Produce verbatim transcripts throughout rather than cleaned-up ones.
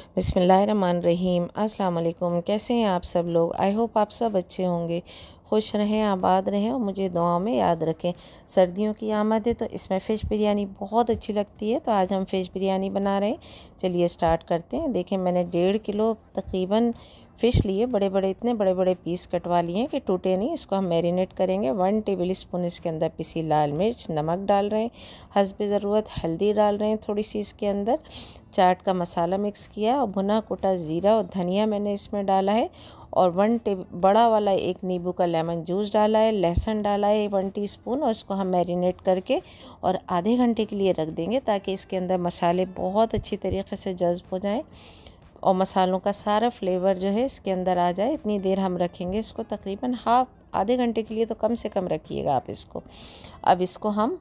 बिस्मिल्लाहिर्रहमानिर्रहीम। अस्सलाम वालेकुम। कैसे हैं आप सब लोग? आई होप आप सब अच्छे होंगे, खुश रहें, आबाद रहें और मुझे दुआओं में याद रखें। सर्दियों की आमद है तो इसमें फ़िश बिरयानी बहुत अच्छी लगती है, तो आज हम फ़िश बिरयानी बना रहे हैं। चलिए स्टार्ट करते हैं। देखें, मैंने डेढ़ किलो तकरीबन फ़िश लिए, बड़े बड़े इतने बड़े बड़े पीस कटवा लिए हैं कि टूटे नहीं। इसको हम मैरिनेट करेंगे। वन टेबल स्पून इसके अंदर पिसी लाल मिर्च, नमक डाल रहे हैं, हस्ब ज़रूरत हल्दी डाल रहे हैं थोड़ी सी, इसके अंदर चाट का मसाला मिक्स किया और भुना कुटा ज़ीरा और धनिया मैंने इसमें डाला है, और वन टेब बड़ा वाला एक नींबू का लेमन जूस डाला है, लहसुन डाला है वन टीस्पून, और इसको हम मैरिनेट करके और आधे घंटे के लिए रख देंगे ताकि इसके अंदर मसाले बहुत अच्छी तरीके से जज़्ब हो जाएं और मसालों का सारा फ्लेवर जो है इसके अंदर आ जाए। इतनी देर हम रखेंगे इसको, तकरीबन हाफ आधे घंटे के लिए तो कम से कम रखिएगा आप इसको। अब इसको हम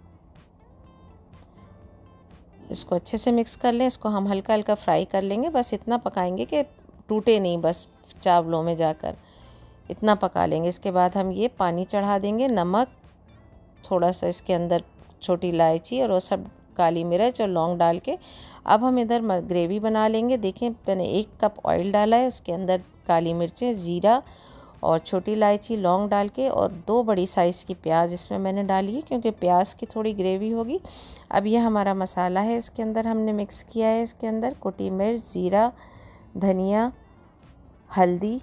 इसको अच्छे से मिक्स कर लें। इसको हम हल्का हल्का फ्राई कर लेंगे, बस इतना पकाएंगे कि टूटे नहीं, बस चावलों में जाकर इतना पका लेंगे। इसके बाद हम ये पानी चढ़ा देंगे, नमक, थोड़ा सा इसके अंदर छोटी इलायची और वो सब काली मिर्च और लौंग डाल के अब हम इधर ग्रेवी बना लेंगे। देखें, मैंने एक कप ऑयल डाला है, उसके अंदर काली मिर्चें, ज़ीरा और छोटी इलायची, लौंग डाल के, और दो बड़ी साइज़ की प्याज इसमें मैंने डाली है क्योंकि प्याज की थोड़ी ग्रेवी होगी। अब यह हमारा मसाला है, इसके अंदर हमने मिक्स किया है। इसके अंदर कुटी मिर्च, ज़ीरा, धनिया, हल्दी,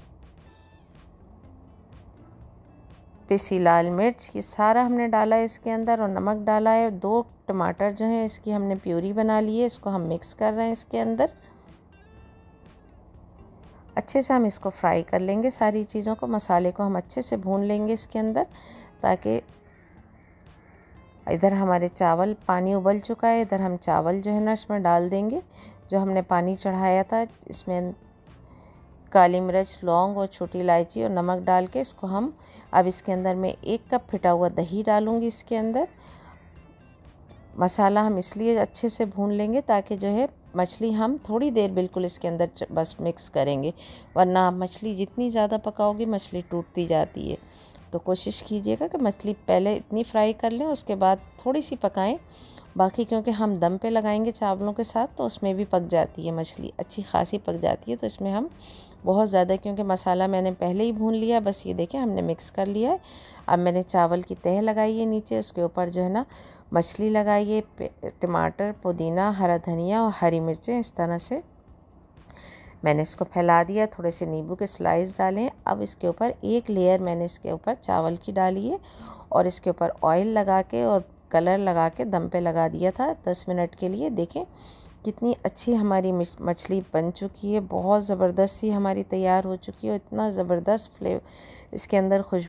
पिसी लाल मिर्च, ये सारा हमने डाला है इसके अंदर, और नमक डाला है। दो टमाटर जो हैं इसकी हमने प्यूरी बना ली है, इसको हम मिक्स कर रहे हैं इसके अंदर। अच्छे से हम इसको फ्राई कर लेंगे, सारी चीज़ों को, मसाले को हम अच्छे से भून लेंगे इसके अंदर, ताकि इधर हमारे चावल, पानी उबल चुका है, इधर हम चावल जो है ना इसमें डाल देंगे, जो हमने पानी चढ़ाया था। इसमें काली मिर्च, लौंग और छोटी इलायची और नमक डाल के इसको हम, अब इसके अंदर मैं एक कप फिटा हुआ दही डालूँगी इसके अंदर। मसाला हम इसलिए अच्छे से भून लेंगे ताकि जो है मछली हम थोड़ी देर बिल्कुल इसके अंदर बस मिक्स करेंगे, वरना आप मछली जितनी ज़्यादा पकाओगी मछली टूटती जाती है। तो कोशिश कीजिएगा कि मछली पहले इतनी फ्राई कर लें, उसके बाद थोड़ी सी पकाएं। बाकी क्योंकि हम दम पे लगाएंगे चावलों के साथ तो उसमें भी पक जाती है मछली, अच्छी खासी पक जाती है। तो इसमें हम बहुत ज़्यादा, क्योंकि मसाला मैंने पहले ही भून लिया, बस ये देखें हमने मिक्स कर लिया है। अब मैंने चावल की तह लगाई है नीचे, उसके ऊपर जो है ना मछली लगाई है, टमाटर, पुदीना, हरा धनिया और हरी मिर्चें, इस तरह से मैंने इसको फैला दिया। थोड़े से नींबू के स्लाइस डालें। अब इसके ऊपर एक लेयर मैंने इसके ऊपर चावल की डाली है, और इसके ऊपर ऑयल लगा के और कलर लगा के दम पे लगा दिया था दस मिनट के लिए। देखें कितनी अच्छी हमारी मछली बन चुकी है, बहुत ज़बरदस्त सी हमारी तैयार हो चुकी है, और इतना ज़बरदस्त फ्लेवर इसके अंदर खुशबू।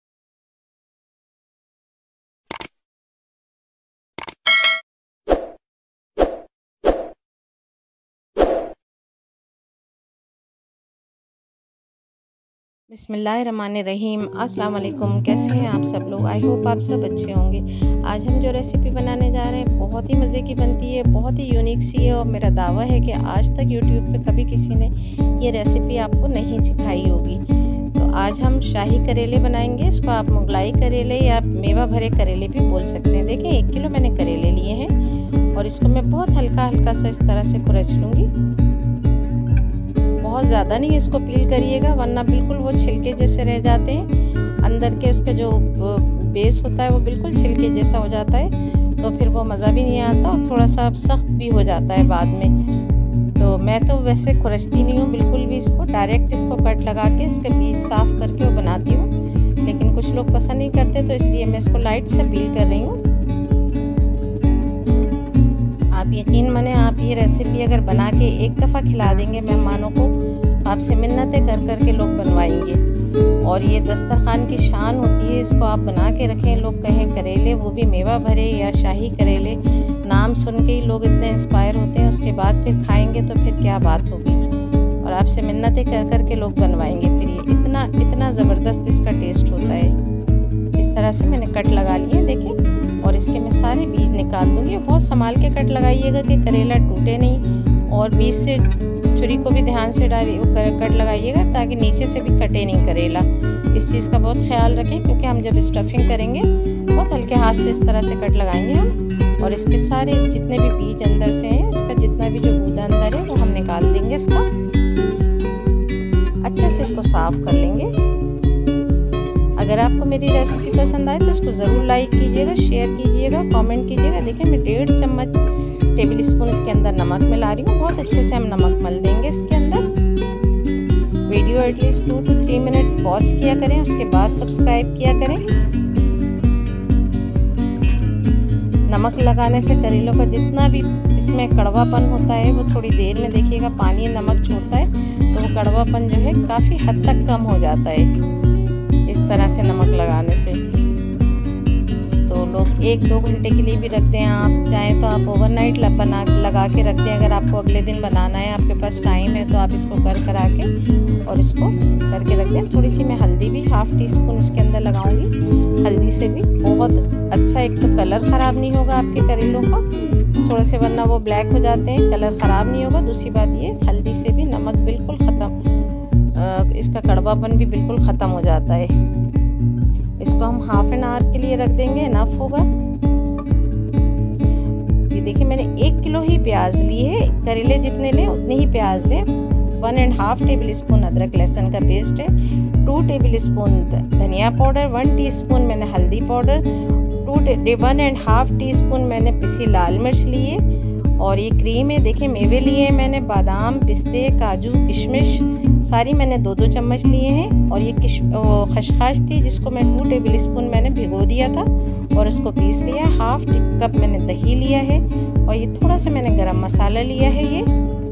बिस्मिल्लाहिर्रहमानिर्रहीम। अस्सलाम वालेकुम। कैसे हैं आप सब लोग? आई होप आप सब अच्छे होंगे। आज हम जो रेसिपी बनाने जा रहे हैं बहुत ही मज़े की बनती है, बहुत ही यूनिक सी है, और मेरा दावा है कि आज तक यूट्यूब पे कभी किसी ने ये रेसिपी आपको नहीं सिखाई होगी। तो आज हम शाही करेले बनाएंगे। इसको आप मुगलाई करेले या मेवा भरे करेले भी बोल सकते हैं। देखिए, एक किलो मैंने करेले लिए हैं, और इसको मैं बहुत हल्का हल्का सा इस तरह से कुरच लूँगी। बहुत ज़्यादा नहीं इसको पील करिएगा, वरना बिल्कुल वो छिलके जैसे रह जाते हैं। अंदर के उसका जो बेस होता है वो बिल्कुल छिलके जैसा हो जाता है, तो फिर वो मज़ा भी नहीं आता और थोड़ा सा सख्त भी हो जाता है बाद में। तो मैं तो वैसे कुरचती नहीं हूँ बिल्कुल भी इसको, डायरेक्ट इसको कट लगा के इसके बीज साफ़ करके वो बनाती हूँ, लेकिन कुछ लोग पसंद नहीं करते, तो इसलिए मैं इसको लाइट से पील कर रही हूँ। आप यकीन माने, आप ये रेसिपी अगर बना के एक दफ़ा खिला देंगे मेहमानों को, आपसे मिन्नतें कर कर के लोग बनवाएंगे। और ये दस्तरखान की शान होती है, इसको आप बना के रखें। लोग कहें करेले, वो भी मेवा भरे या शाही करेले, नाम सुन के ही लोग इतने इंस्पायर होते हैं, उसके बाद फिर खाएंगे तो फिर क्या बात होगी। और आपसे मिन्नतें कर कर के लोग बनवाएंगे। फिर ये इतना इतना ज़बरदस्त इसका टेस्ट होता है। इस तरह से मैंने कट लगा लिए, देखें, और इसके मैं सारे बीज निकाल दूँगी। बहुत संभाल के कट लगाइएगा कि करेला टूटे नहीं, और बीज से छुरी को भी ध्यान से डालिए, कट लगाइएगा ताकि नीचे से भी कटे नहीं करेला। इस चीज़ का बहुत ख्याल रखें, क्योंकि हम जब स्टफिंग करेंगे बहुत हल्के हाथ से इस तरह से कट लगाएंगे हम। और इसके सारे जितने भी बीज अंदर से हैं, इसका जितना भी जो गूदा अंदर है वो हम निकाल देंगे। इसका अच्छे से इसको साफ कर लेंगे। अगर आपको मेरी रेसिपी पसंद आए तो इसको ज़रूर लाइक कीजिएगा, शेयर कीजिएगा, कमेंट कीजिएगा। देखिए मैं डेढ़ चम्मच टेबल स्पून इसके अंदर नमक मिला रही हूँ। बहुत अच्छे से हम नमक मल देंगे इसके अंदर। Video at least two two three minute watch किया करें, उसके बाद सब्सक्राइब किया करें। नमक लगाने से करेलों का जितना भी इसमें कड़वापन होता है वो थोड़ी देर में देखिएगा पानी नमक छोड़ता है तो वो कड़वापन जो है काफ़ी हद तक कम हो जाता है इस तरह से नमक लगाने से। तो लोग एक दो घंटे के लिए भी रखते हैं, आप चाहें तो आप ओवरनाइट बना लगा के रखते हैं। अगर आपको अगले दिन बनाना है, आपके पास टाइम है, तो आप इसको कर करा के और इसको करके रख दें। थोड़ी सी मैं हल्दी भी हाफ टी स्पून इसके अंदर लगाऊंगी। हल्दी से भी बहुत अच्छा, एक तो कलर ख़राब नहीं होगा आपके करेलों का, थोड़े से वरना वो ब्लैक हो जाते हैं, कलर ख़राब नहीं होगा। दूसरी बात ये, हल्दी से भी नमक बिल्कुल ख़त्म, इसका कड़वापन भी बिल्कुल ख़त्म हो जाता है। इसको हम हाफ एन आवर के लिए रख देंगे, इनफ होगा। ये देखिए मैंने एक किलो ही प्याज ली है, करेले जितने लें उतने ही प्याज लें। One and half tablespoon अदरक लहसुन का पेस्ट है, टू टेबल स्पून धनिया पाउडर, वन टीस्पून मैंने हल्दी powder, two one and half teaspoon मैंने पिसी लाल मिर्च ली है। और ये क्रीम है, देखिए मेवे लिए हैं मैंने, बादाम, पिस्ते, काजू, किशमिश सारी मैंने दो दो चम्मच लिए हैं। और ये किश खसखस थी जिसको मैं टू टेबल स्पून मैंने भिगो दिया था और उसको पीस लिया। हाफ कप मैंने दही लिया है और ये थोड़ा सा मैंने गरम मसाला लिया है। ये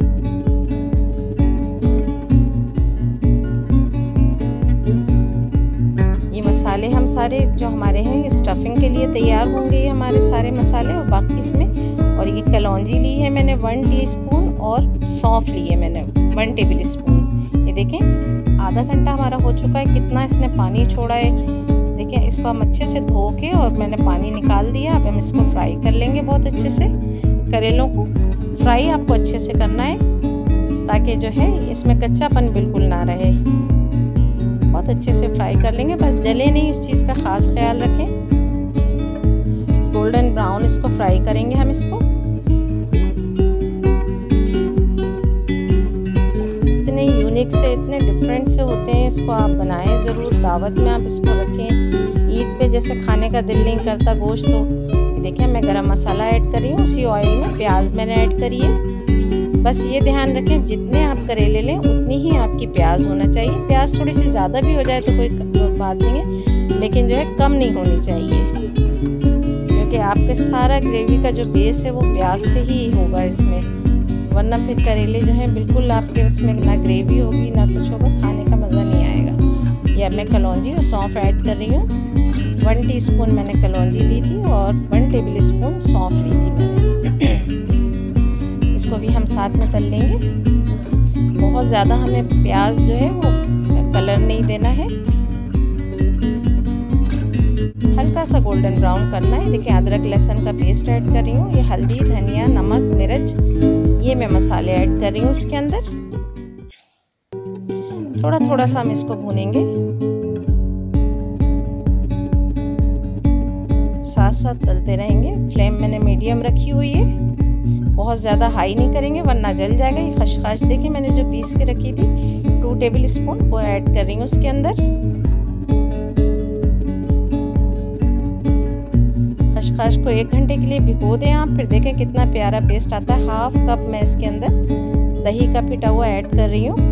ये मसाले हम सारे जो हमारे हैं ये स्टफिंग के लिए तैयार होंगे, ये हमारे सारे मसाले। और बाकी इसमें और ये कलौंजी ली है मैंने वन टीस्पून और सौंफ ली है मैंने वन टेबल स्पून। ये देखें आधा घंटा हमारा हो चुका है, कितना इसने पानी छोड़ा है। देखिए इसको हम अच्छे से धो के और मैंने पानी निकाल दिया। अब हम इसको फ्राई कर लेंगे बहुत अच्छे से। करेलों को फ्राई आपको अच्छे से करना है ताकि जो है इसमें कच्चापन बिल्कुल ना रहे। बहुत अच्छे से फ्राई कर लेंगे, बस जले नहीं, इस चीज़ का ख़ास ख्याल रखें। गोल्डन ब्राउन इसको फ्राई करेंगे हम इसको। इतने यूनिक से, इतने डिफरेंट से होते हैं, इसको आप बनाएं ज़रूर। दावत में आप इसको रखें, ईद पे जैसे खाने का दिल नहीं करता गोश्त। तो देखिए मैं गरम मसाला ऐड कर रही हूँ, उसी ऑयल में प्याज मैंने ऐड करी है। बस ये ध्यान रखें जितने आप करेले लें उतनी ही आपकी प्याज होना चाहिए। प्याज थोड़ी सी ज़्यादा भी हो जाए तो कोई बात नहीं है, लेकिन जो है कम नहीं होनी चाहिए, क्योंकि आपके सारा ग्रेवी का जो बेस है वो प्याज से ही होगा इसमें। वरना फिर करेले जो हैं बिल्कुल आपके उसमें ना ग्रेवी होगी ना कुछ होगा, खाने का मज़ा नहीं आएगा। या मैं कलौंजी और सौंफ ऐड कर रही हूँ। वन टीस्पून मैंने कलौंजी ली थी और वन टेबल स्पून सौंफ ली थी मैंने। इसको भी हम साथ में तल लेंगे। बहुत ज़्यादा हमें प्याज जो है वो कलर नहीं देना है, हल्का सा गोल्डन ब्राउन करना है। देखिए अदरक लहसुन का पेस्ट ऐड कर रही हूँ। ये हल्दी, धनिया, नमक, मिर्च, ये मैं मसाले ऐड कर रही हूँ इसके अंदर। थोड़ा थोड़ा सा हम इसको भूनेंगे, साथ साथ तलते रहेंगे। फ्लेम मैंने मीडियम रखी हुई है, बहुत ज़्यादा हाई नहीं करेंगे वरना जल जाएगा। ये खसखस देखिए मैंने जो पीस के रखी थी टू टेबल स्पून वो ऐड कर रही हूँ उसके अंदर। खसखस को एक घंटे के लिए भिगो दें आप, फिर देखें कितना प्यारा पेस्ट आता है। हाफ कप मैं इसके अंदर दही का पिटा हुआ ऐड कर रही हूँ।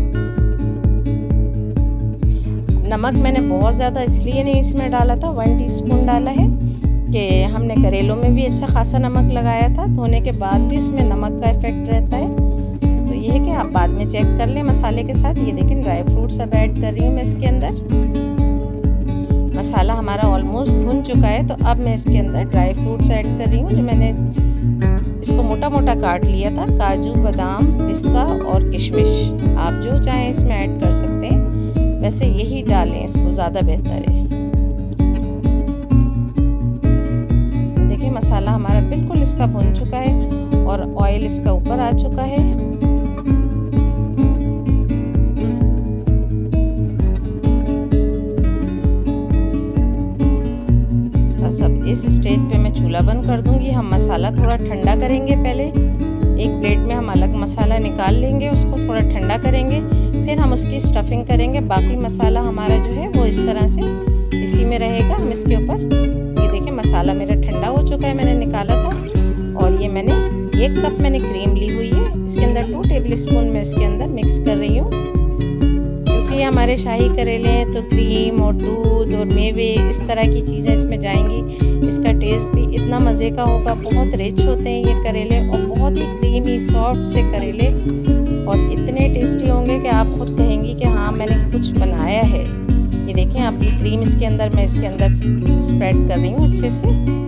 नमक मैंने बहुत ज़्यादा इसलिए नहीं इसमें डाला था, वन टीस्पून डाला है कि हमने करेलों में भी अच्छा खासा नमक लगाया था। धोने के बाद भी इसमें नमक का इफेक्ट रहता है, तो ये है कि आप बाद में चेक कर लें मसाले के साथ। ये देखें ड्राई फ्रूट सब ऐड कर रही हूँ मैं इसके अंदर। मसाला हमारा ऑलमोस्ट भुन चुका है, तो अब मैं इसके अंदर ड्राई फ्रूट्स ऐड कर रही हूँ जो मैंने इसको मोटा मोटा काट लिया था। काजू, बादाम, पिस्ता और किशमिश आप जो चाहें इसमें ऐड कर सकते हैं, वैसे यही डालें, इसको ज़्यादा बेहतर है। देखिए मसाला हमारा बिल्कुल इसका भुन चुका है और ऑयल इसका ऊपर आ चुका है। बस अब इस स्टेज पे मैं चूल्हा चूल्हा बंद कर दूंगी। हम मसाला थोड़ा ठंडा करेंगे। पहले एक प्लेट में हम अलग मसाला निकाल लेंगे, उसको थोड़ा ठंडा करेंगे, फिर हम उसकी स्टफिंग करेंगे। बाकी मसाला हमारा जो है वो इस तरह से इसी में रहेगा। हम इसके ऊपर, ये देखिए मसाला मेरा ठंडा हो चुका है, मैंने निकाला था। और ये मैंने एक कप मैंने क्रीम ली हुई है, इसके अंदर टू टेबल स्पून मैं इसके अंदर मिक्स कर रही हूँ। क्योंकि हमारे शाही करेले हैं तो क्रीम और दूध और मेवे इस तरह की चीज़ें इसमें जाएंगी। इसका टेस्ट भी इतना मज़े का होगा। बहुत रिच होते हैं ये करेले और बहुत ही क्रीमी सॉफ्ट से करेले, और इतने टेस्टी होंगे कि आप खुद कहेंगी कि हाँ मैंने कुछ बनाया है। ये देखें आप, ये क्रीम इसके अंदर मैं इसके अंदर स्प्रेड कर रही हूँ अच्छे से।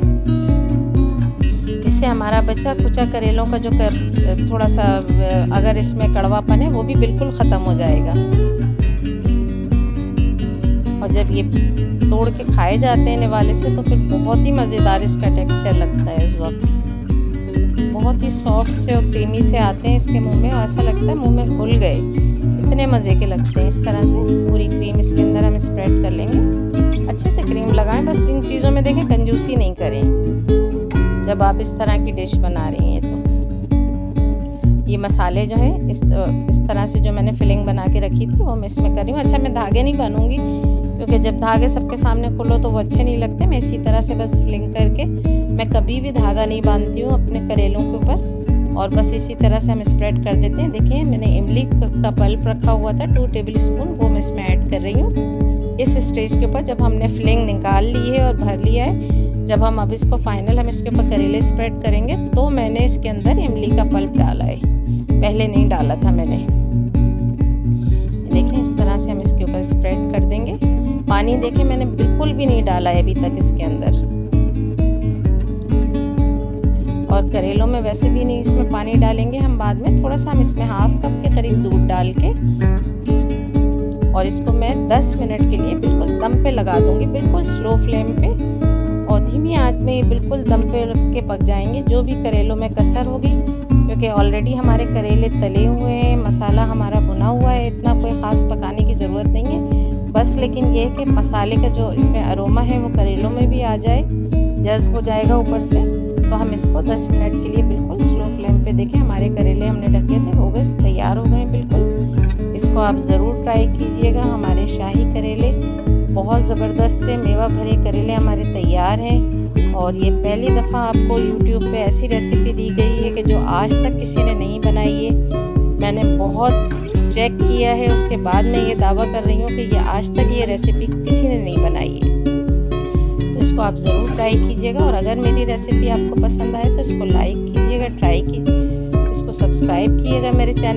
इससे हमारा बचा कुचा करेलों का जो कर, थोड़ा सा अगर इसमें कड़वापन है वो भी बिल्कुल ख़त्म हो जाएगा। और जब ये तोड़ के खाए जाते हैं निवाले से तो फिर बहुत ही मज़ेदार इसका टेक्सचर लगता है। उस वक्त बहुत ही सॉफ्ट से और क्रीमी से आते हैं इसके मुंह में, और ऐसा लगता है मुंह में घुल गए, इतने मज़े के लगते हैं। इस तरह से पूरी क्रीम इसके अंदर हम स्प्रेड कर लेंगे। अच्छे से क्रीम लगाएं, बस इन चीज़ों में देखें कंजूसी नहीं करें जब आप इस तरह की डिश बना रही हैं। तो ये मसाले जो हैं इस इस तरह से जो मैंने फिलिंग बना के रखी थी वो मैं इसमें कर रही हूँ। अच्छा मैं धागे नहीं बनूंगी, क्योंकि जब धागे सबके सामने खोलो तो वो अच्छे नहीं लगते। मैं इसी तरह से बस फिलिंग करके, मैं कभी भी धागा नहीं बांधती हूँ अपने करेलों के ऊपर, और बस इसी तरह से हम स्प्रेड कर देते हैं। देखिए मैंने इमली का पल्प रखा हुआ था टू टेबल स्पून, वो मैं इसमें ऐड कर रही हूँ। इस स्टेज के ऊपर जब हमने फिलिंग निकाल ली है और भर लिया है, जब हम अब इसको फाइनल हम इसके ऊपर करेले स्प्रेड करेंगे, तो मैंने इसके अंदर इमली का पल्प डाला है, पहले नहीं डाला था मैंने। देखें इस तरह से हम इसके ऊपर स्प्रेड कर देंगे। पानी देखें मैंने बिल्कुल भी नहीं डाला है अभी तक इसके अंदर, और करेलों में वैसे भी नहीं इसमें पानी डालेंगे हम बाद में। थोड़ा सा हम इसमें हाफ कप के करीब दूध डाल के, और इसको मैं दस मिनट के लिए बिल्कुल दम पे लगा दूंगी, बिल्कुल स्लो फ्लेम पे, और धीमी आंच में ये बिल्कुल दम पे रख के पक जाएंगे। जो भी करेलों में कसर होगी, क्योंकि ऑलरेडी हमारे करेले तले हुए हैं, मसाला हमारा भुना हुआ है, इतना कोई ख़ास पकाने की ज़रूरत नहीं है बस। लेकिन ये है कि मसाले का जो इसमें अरोमा है वो करेलों में भी आ जाए, जज्ब हो जाएगा ऊपर से। तो हम इसको दस मिनट के लिए बिल्कुल स्लो फ्लेम पे, देखें हमारे करेले हमने ढके थे, हो गए तैयार हो गए बिल्कुल। इसको आप ज़रूर ट्राई कीजिएगा। हमारे शाही करेले बहुत ज़बरदस्त से मेवा भरे करेले हमारे तैयार हैं। और ये पहली दफ़ा आपको यूट्यूब पे ऐसी रेसिपी दी गई है कि जो आज तक किसी ने नहीं बनाई है। मैंने बहुत चेक किया है, उसके बाद मैं ये दावा कर रही हूँ कि ये आज तक ये रेसिपी किसी ने नहीं बनाई है। तो इसको आप ज़रूर ट्राई कीजिएगा, और अगर मेरी रेसिपी आपको पसंद आए तो इसको लाइक कीजिएगा, ट्राई कीजिए, इसको सब्सक्राइब कीजिएगा मेरे चैनल।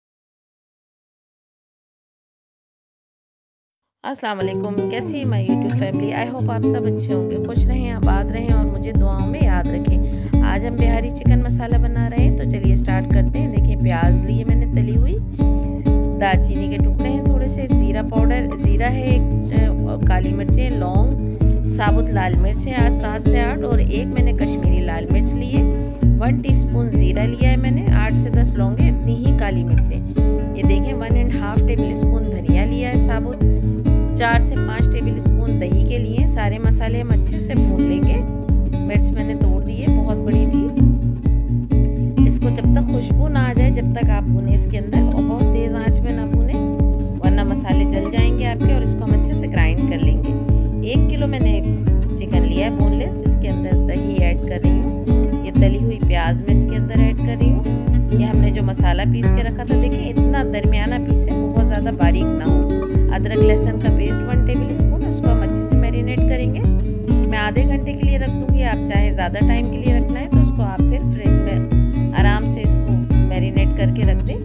अस्सलाम वालेकुम, कैसी है my YouTube family. I hope आप सब अच्छे होंगे, खुश रहें, आबाद रहें और मुझे दुआओं में याद रखें। आज हम बिहारी चिकन मसाला बना रहे हैं, तो चलिए स्टार्ट करते हैं। देखिए प्याज लिए मैंने तली हुई, दालचीनी के टुकड़े हैं थोड़े से, ज़ीरा पाउडर, ज़ीरा है एक, और काली मिर्चें, लौंग, साबुत लाल मिर्चें आठ सात से आठ, और एक मैंने कश्मीरी लाल मिर्च ली है। वन टीस्पून ज़ीरा लिया है मैंने, आठ से दस लौंगे, इतनी ही काली मिर्चें। ये देखें one and half tablespoon धनिया लिया है साबुत, चार से पाँच टेबल स्पून दही के लिए। सारे मसाले हम अच्छे से भून लेंगे। मिर्च मैंने तोड़ दी है, बहुत बड़ी थी। इसको जब तक खुशबू ना आ जाए जब तक आप भूनें इसके अंदर, और बहुत तेज़ आंच में ना भूनें वरना मसाले जल जाएंगे आपके। और इसको हम अच्छे से ग्राइंड कर लेंगे। एक किलो मैंने चिकन लिया है बोनलेस, इसके अंदर दही ऐड कर रही हूँ। ये तली हुई प्याज में इसके अंदर ऐड कर रही हूँ। ये हमने जो मसाला पीस के रखा था, देखिए इतना दरमियाना पीसे, बहुत ज़्यादा बारीक ना हो। अदरक लहसुन का पेस्ट वन टेबल स्पून, उसको हम अच्छे से मैरिनेट करेंगे। मैं आधे घंटे के लिए रख दूँगी, आप चाहे ज़्यादा टाइम के लिए रखना है तो उसको आप फिर फ्रिज में आराम से इसको मैरिनेट करके रख दें।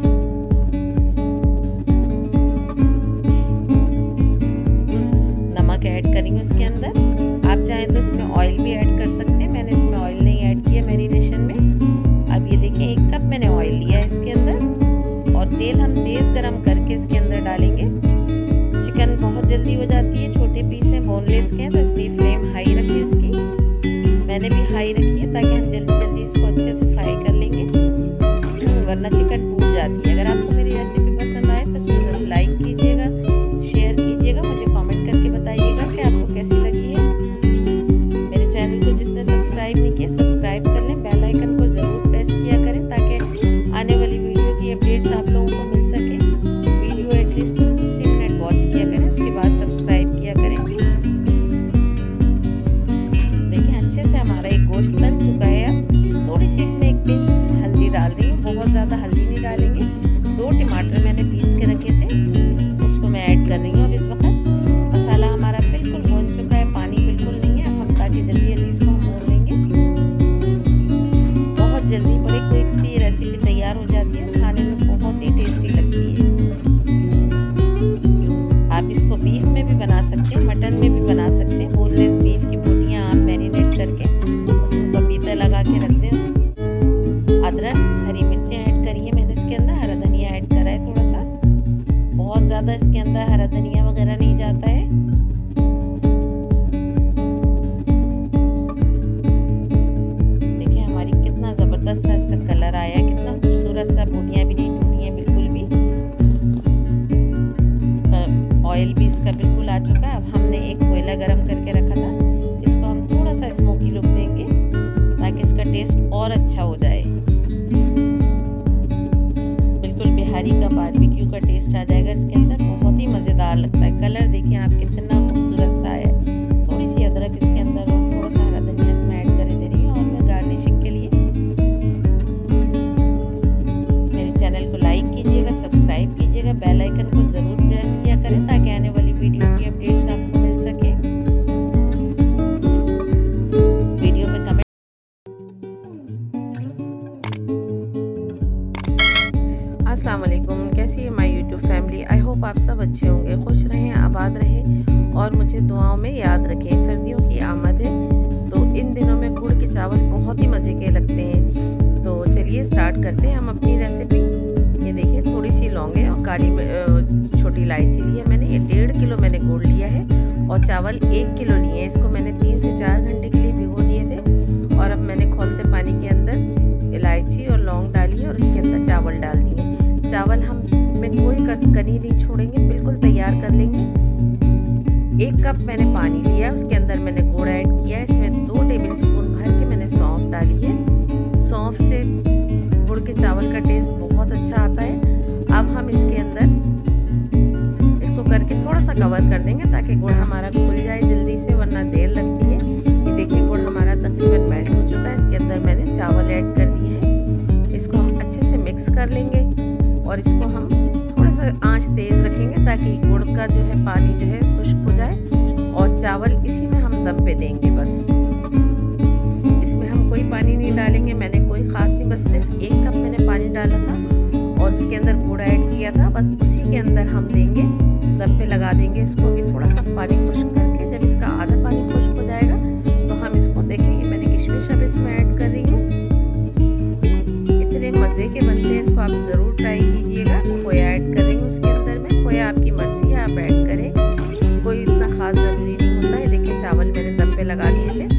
नमक ऐड कर रही हूँ इसके अंदर, आप चाहें तो इसमें ऑयल भी ऐड कर सकते हैं, मैंने इसमें ऑयल नहीं ऐड किया मैरिनेशन में। अब ये देखिए एक कप मैंने ऑयल लिया है इसके अंदर, और तेल हम तेज़ गरम करके इसके अंदर डालेंगे। चिकन बहुत जल्दी हो जाती है, छोटे पीस हैं, बोनलेस के हैं, तो इसलिए फ्लेम हाई रखें इसकी। मैंने भी हाई रखी है ताकि हम जल्दी जल्दी इसको अच्छे से फ्राई कर लेंगे, वरना चिकन टूट जाती है। अगर आपको मेरी रेसिपी पसंद आए तो इसको ज़रूर लाइक कीजिएगा, शेयर कीजिएगा, मुझे कमेंट करके बताइएगा कि आपको कैसी लगी है। मेरे चैनल को जिसने सब्सक्राइब हल्दी नहीं डालेंगे। दो टमाटर मैंने पीस के रखे थे, उसको मैं ऐड कर रही हूँ। अब इस वक्त मसाला हमारा बिल्कुल भून चुका है, पानी बिल्कुल नहीं है। अब हम ताकि जल्दी जल्दी इसको हम भून लेंगे। बहुत जल्दी बड़ी क्विक सी रेसिपी तैयार हो जाती है, खाने में बहुत ही टेस्टी लगती है। आप इसको बीफ में भी बना सकते हैं, मटन में भी बना सकते हैं। बोनलेस बीफ की बोटियाँ आप मैरिनेट करके उसको पपीता लगा के रख दें। अदरक, हरी मिर्चें ऐड करी है मैंने इसके अंदर, हरा धनिया ऐड करा है थोड़ा सा। बहुत ज़्यादा इसके अंदर हरा धनिया वगैरह नहीं जाता है। देखिए हमारी कितना ज़बरदस्त सा इसका कलर आया है, कितना खूबसूरत सा। बोटियाँ भी नहीं टूटी हैं बिल्कुल भी, ऑयल भी इसका बिल्कुल आ चुका है। अब हमने एक कोयला गरम करके रखा था, इसको हम थोड़ा सा स्मोकी लुक देंगे ताकि इसका टेस्ट और अच्छा हो जाए। बिल्कुल बिहारी का बारबेक्यू का टेस्ट आ जाएगा इसके अंदर, बहुत ही मज़ेदार लगता है। कलर देखिए आप कितना खूबसूरत सा है। थोड़ी सी अदरक इसके अंदर और थोड़ा सा हरा धनिया इसमें ऐड कर दे रही हूँ और मैं गार्निशिंग के लिए। मेरे चैनल को लाइक कीजिएगा, सब्सक्राइब कीजिएगा, बेल आइकन को ज़रूर प्रेस किया करें ताकि आने वाली वीडियो की अपडेट्स आपको मिल सके। वीडियो में कमेंट। अस्सलाम वालेकुम, कैसी है my YouTube family. I hope आप सब अच्छे होंगे, खुश रहें, आबाद रहें और मुझे दुआओं में याद रखें। सर्दियों की आमद है तो इन दिनों में गुड़ के चावल बहुत ही मज़े के लगते हैं। तो चलिए स्टार्ट करते हैं हम अपनी रेसिपी। ये देखिए थोड़ी सी लौंगे और काली छोटी इलायची ली है मैंने। ये डेढ़ किलो मैंने गुड़ लिया है और चावल एक किलो लिए हैं। इसको मैंने तीन से चार घंटे के लिए भिगो दिए थे और अब मैंने खौलते पानी के अंदर इलायची और लौंग डाली है और इसके अंदर चावल डाल दिए। चावल हम में कोई कसकनी नहीं छोड़ेंगे, बिल्कुल तैयार कर लेंगे। एक कप मैंने पानी लिया है, उसके अंदर मैंने गुड़ ऐड किया है। इसमें दो टेबल स्पून भर के मैंने सौंफ डाली है। सौंफ से गुड़ के चावल का टेस्ट बहुत अच्छा आता है। अब हम इसके अंदर इसको करके थोड़ा सा कवर कर देंगे ताकि गुड़ हमारा खुल जाए जल्दी से, वरना देर लगती है। ये देखिए गुड़ हमारा तकरीबन मेल्ट हो चुका है। इसके अंदर मैंने चावल ऐड कर दिए हैं। इसको हम अच्छे से मिक्स कर लेंगे और इसको हम थोड़ा सा आंच तेज़ रखेंगे ताकि गुड़ का जो है पानी जो है खुश्क हो जाए और चावल इसी में हम दम पे देंगे। बस इसमें हम कोई पानी नहीं डालेंगे, मैंने कोई ख़ास नहीं, बस सिर्फ एक कप मैंने पानी डाला था और इसके अंदर गुड़ ऐड किया था। बस उसी के अंदर हम देंगे, दम पे लगा देंगे। इसको भी थोड़ा सा पानी खुश्क करके, जब इसका आधा पानी खुश्क हो जाएगा तो हम इसको देखेंगे। मैंने किशमिश अब इसमें ऐड कर रही हूँ। इतने मज़े के बनते हैं, इसको आप ज़रूर ट्राई कीजिएगा। खोया ऐड कर रही हूँ उसके अंदर में। खोया आपकी मर्ज़ी है, आप ऐड करें, कोई इतना ख़ास ज़रूरी नहीं होता है। देखिए चावल मैंने दम पे लगा दिए थे